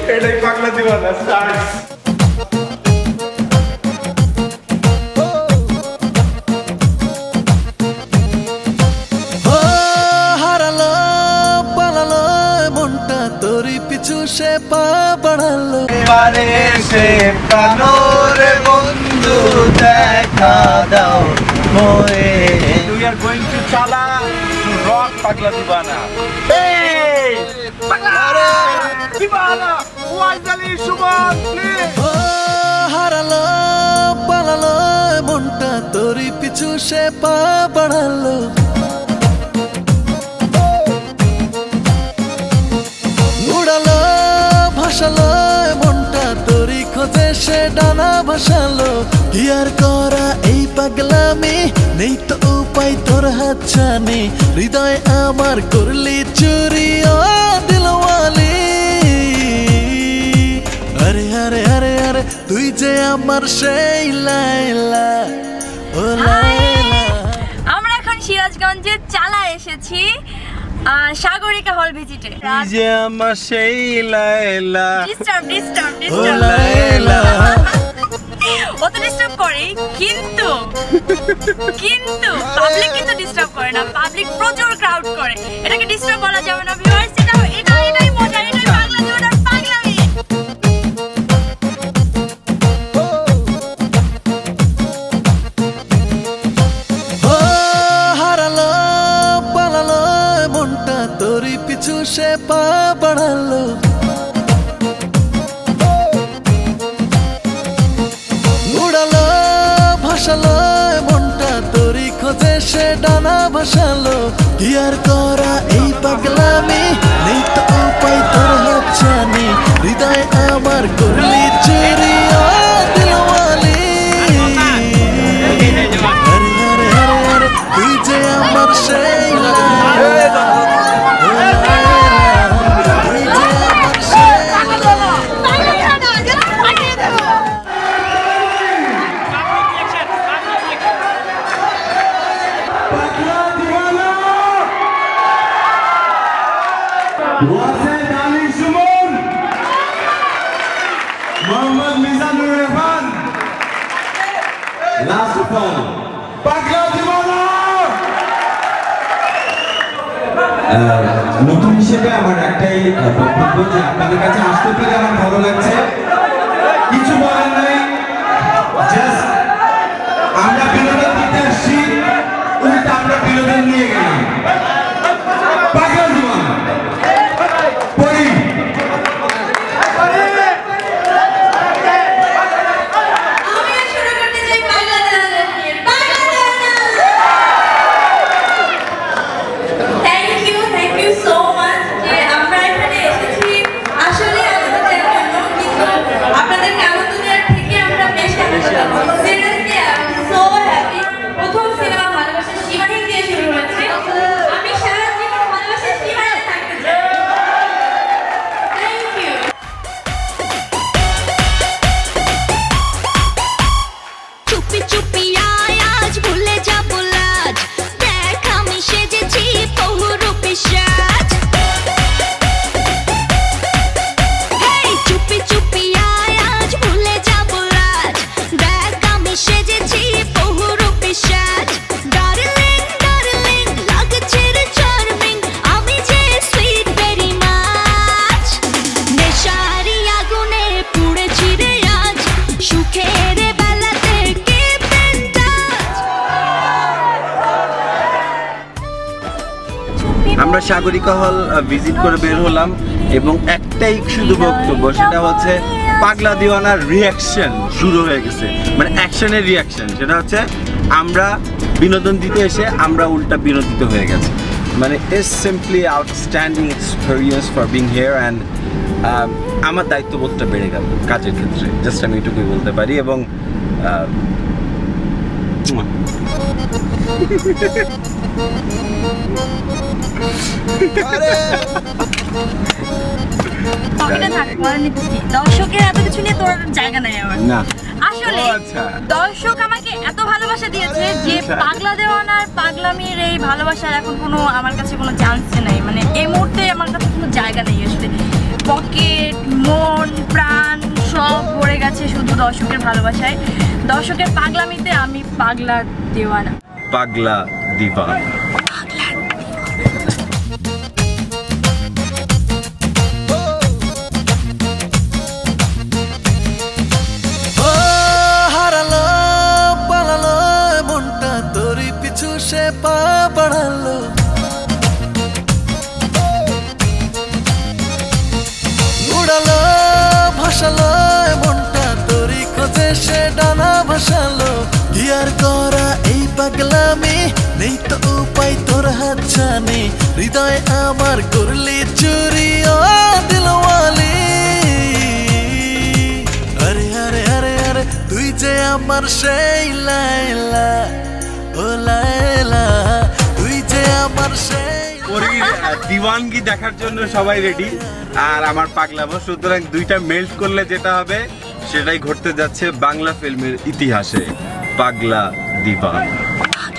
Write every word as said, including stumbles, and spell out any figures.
এটাই পাগলা দিওয়ানা স্টার্ট। হারালো পালালো মনটা তোরই পিছু সে পা বাড়ালো পারে সে প্রাণরে বন্ধু দেখা দাও মোরে। We are going to Chala to rock Pagla Deewana. Hey! Pagla Deewana! Wazed, Sumon, please! হারালো পালালো মনটা তোরই পিছু সে পা বাড়ালো উড়ালো ভাসালো মনটা তোরই খোঁজে সে ডানা ভাসালো কি আর করা এই পাগলামি নেই তো উপায় তোর হাত ছানি হৃদয় আমার করলি চুরি ও দিলওয়ালি আরে আরে আরে আরে তুই যে আমার সেই লাইলা ও লাইলা। আমরা এখন সিরাজগঞ্জে চালা এসেছি সাগরিকা হল ভিজিটে। তুই যে আমার সেই লাইলা ডিস্টার্ব ডিস্টার্ব ও ডিস্টার্ব লাইলা। ও তো ডিস্টার্ব করে কিন্তু কিন্তু পাবলিক কিন্তু ডিস্টার্ব করে না, পাবলিক প্রচুর ক্রাউড করে, এটাকে ডিস্টার্ব বলা যাবে না ভিউয়ার্স। এটা এটা এটাই মজা, এটাই পাগলা দিওয়ানার পাগলামি। ও হারালো পালালো মনটা তোরই পিছু সে পা বাড়ালো উড়ালো ভাসালো মনটা তোরই খোঁজে সে ডানা ভাসালো কি আর করা এই পাগলামি নেই তো উপায় তোর হাত ছানি হৃদয় আমার করলি চুরি ও দিলওয়ালি আরে আরে আরে আরে তুই যে আমার সেই লাইলা ও লাইলা তুই যে আমার সেই Wazed Ali Sumon, Muhammad Mizanur Rahman, last of all, Pagla Deewana. নতুন হিসেবে আমার একটাই বক্তব্য যে আপনাদের কাছে আসতে পেরে আমার ভালো লাগছে, কিছু বলার নাই, জাস্ট আমরা বিনোদন দিতে আসছি, উল্টা আমরা বিনোদন নিয়ে গেলাম। পাগলা দিওয়ানা আমরা সাগরিকা হল ভিজিট করে বের হলাম এবং একটাই শুধু বক্তব্য, সেটা হচ্ছে পাগলা দিওয়ানার রিয়াকশন শুরু হয়ে গেছে, মানে অ্যাকশনের রিয়াকশন। সেটা হচ্ছে আমরা বিনোদন দিতে এসে আমরা উল্টা বিনোদিত হয়ে গেছে। মানে it's simply outstanding experience for being here and আমার দায়িত্ববোধটা বেড়ে গেল কাজের ক্ষেত্রে, জাস্ট আমি এটুকুই বলতে পারি। এবং দর্শকের এত কিছু নিয়ে তোর জায়গা নাই আমার না। আসলে দর্শক আমাকে এত ভালোবাসা দিয়েছে যে পাগলা দেওয়ানার পাগলামির এই ভালোবাসার এখন কোনো আমার কাছে কোনো চান্স নাই, মানে এই মুহূর্তে আমার কাছে কোনো জায়গা নেই আসলে। পকেট, মন, গেছে শুধু দর্শকের ভালোবাসায়, দর্শকের পাগলামিতে আমি পাগলা দিওয়ানা। পাগলা দিওয়ানা। সে পা বাড়ালো উড়ালো ভাসালো মনটা তোরই খোঁজে সে ডানা ভাসালো কি আর করা এই পাগলামি নেই তো উপায় তোর হাত ছানি হৃদয় আমার করলি চুরি ও দিলওয়ালি আরে আরে আরে আরে তুই যে আমার সেই লাইলা দিওয়ানগি দেখার জন্য সবাই রেডি আর আমার পাগলাবো, সুতরাং দুইটা মেল্ট করলে যেটা হবে সেটাই ঘটতে যাচ্ছে বাংলা ফিল্মের ইতিহাসে। পাগলা দিওয়ানা।